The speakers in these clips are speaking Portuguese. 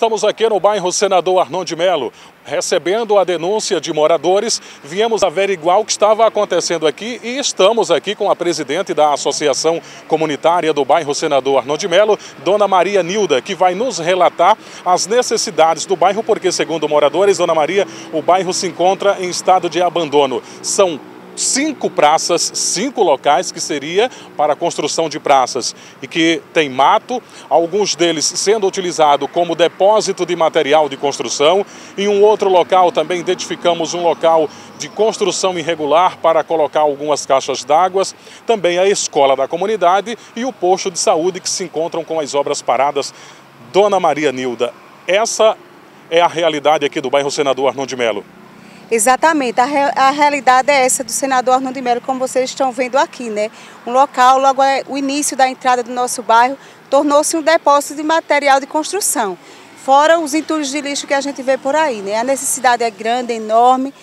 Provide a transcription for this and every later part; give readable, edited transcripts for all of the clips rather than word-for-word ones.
estamos aqui no bairro Senador Arnon de Melo, recebendo a denúncia de moradores. Viemos averiguar o que estava acontecendo aqui e estamos aqui com a presidente da Associação Comunitária do bairro Senador Arnon de Melo, Dona Maria Nilda, que vai nos relatar as necessidades do bairro, porque, segundo moradores, Dona Maria, o bairro se encontra em estado de abandono. São 5 praças, 5 locais que seria para a construção de praças e que tem mato, alguns deles sendo utilizado como depósito de material de construção. Em um outro local também identificamos um local de construção irregular para colocar algumas caixas d'água, também a escola da comunidade e o posto de saúde que se encontram com as obras paradas. Dona Maria Nilda, essa é a realidade aqui do bairro Senador Arnon de Melo. Exatamente, a realidade é essa do Senador Arnon de Melo, como vocês estão vendo aqui, né? Um local, logo o início da entrada do nosso bairro, tornou-se um depósito de material de construção. Fora os entulhos de lixo que a gente vê por aí, né? A necessidade é grande, é enorme.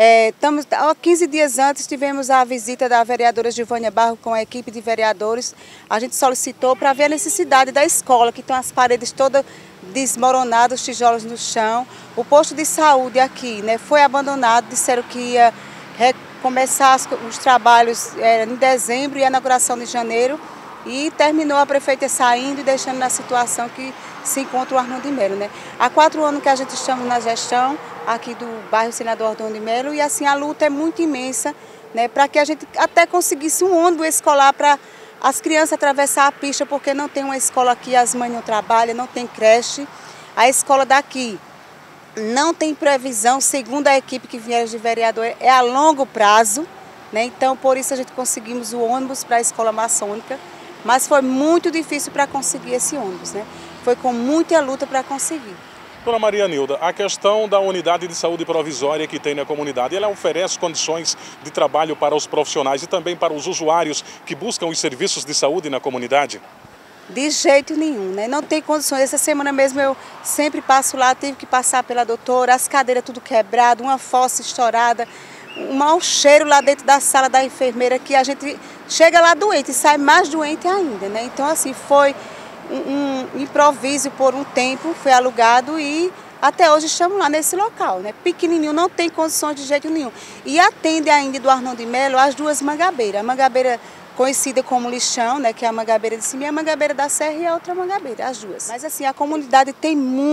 Há 15 dias antes tivemos a visita da vereadora Givânia Barro com a equipe de vereadores. A gente solicitou para ver a necessidade da escola, que estão as paredes todas desmoronadas, os tijolos no chão. O posto de saúde aqui, né, foi abandonado, disseram que ia começar os trabalhos em dezembro e a inauguração de janeiro. E terminou a prefeita saindo e deixando na situação que se encontra o Arnon de Melo, né? Há 4 anos que a gente estamos na gestão aqui do bairro Senador Arnon de Melo e assim a luta é muito imensa, né, para que a gente até conseguisse um ônibus escolar para as crianças atravessar a pista, porque não tem uma escola aqui, as mães não trabalham, não tem creche. A escola daqui não tem previsão, segundo a equipe que vieram de vereador, é a longo prazo, né? Então por isso a gente conseguimos o ônibus para a escola maçônica. Mas foi muito difícil para conseguir esse ônibus, né? Foi com muita luta para conseguir. Dona Maria Nilda, a questão da unidade de saúde provisória que tem na comunidade, ela oferece condições de trabalho para os profissionais e também para os usuários que buscam os serviços de saúde na comunidade? De jeito nenhum, né? Não tem condições. Essa semana mesmo eu sempre passo lá, tive que passar pela doutora, as cadeiras tudo quebrado, uma fossa estourada, um mau cheiro lá dentro da sala da enfermeira, que a gente chega lá doente e sai mais doente ainda, né? Então assim, foi um improviso por um tempo, foi alugado e até hoje estamos lá nesse local, né? Pequenininho, não tem condições de jeito nenhum. E atende ainda do Arnon de Melo as 2 mangabeiras. A mangabeira conhecida como lixão, né, que é a mangabeira de cima, e a mangabeira da serra e a outra mangabeira, as 2. Mas assim, a comunidade tem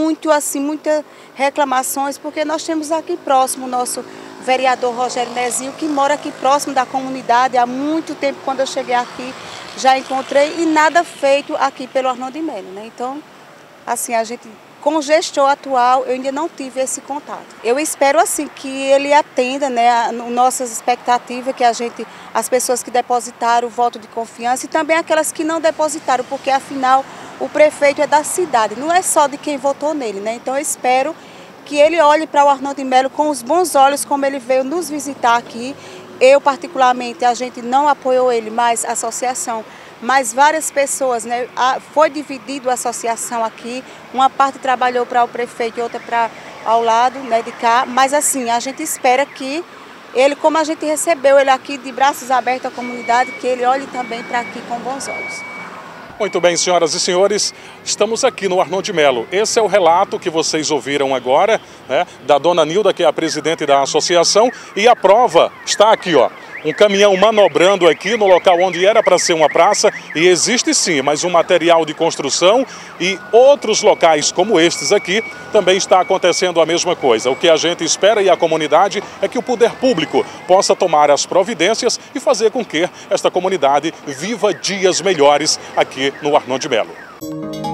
muitas reclamações, porque nós temos aqui próximo o nosso vereador Rogério Nezinho, que mora aqui próximo da comunidade há muito tempo. Quando eu cheguei aqui, já encontrei e nada feito aqui pelo Arnon de Melo, né? Então, assim, a gente, com o gestor atual, eu ainda não tive esse contato. Eu espero, assim, que ele atenda, né, a nossas expectativas, que as pessoas que depositaram o voto de confiança e também aquelas que não depositaram, porque, afinal, o prefeito é da cidade, não é só de quem votou nele, né? Então, eu espero que ele olhe para o Arnon de Melo com os bons olhos, como ele veio nos visitar aqui. Eu, particularmente, a gente não apoiou ele, mas a associação, mas várias pessoas, né? Foi dividido a associação aqui, uma parte trabalhou para o prefeito e outra para ao lado, né, de cá, mas assim, a gente espera que ele, como a gente recebeu ele aqui de braços abertos à comunidade, que ele olhe também para aqui com bons olhos. Muito bem, senhoras e senhores, estamos aqui no Arnon de Melo. Esse é o relato que vocês ouviram agora, né, da Dona Nilda, que é a presidente da associação, e a prova está aqui, ó. Um caminhão manobrando aqui no local onde era para ser uma praça, e existe sim, mas um material de construção e outros locais como estes aqui também está acontecendo a mesma coisa. O que a gente espera e a comunidade é que o poder público possa tomar as providências e fazer com que esta comunidade viva dias melhores aqui no Arnon de Melo.